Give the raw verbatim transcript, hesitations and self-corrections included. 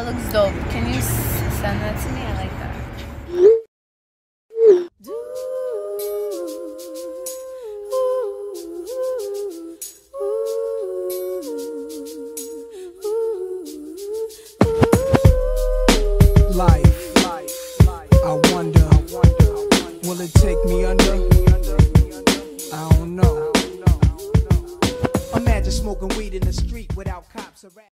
That looks dope. Can you s send that to me? I like that. Life.